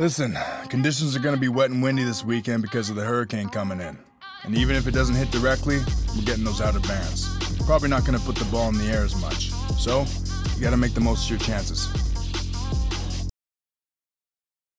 Listen, conditions are going to be wet and windy this weekend because of the hurricane coming in. And even if it doesn't hit directly, we're getting those outer bands. Probably not going to put the ball in the air as much. So, you got to make the most of your chances.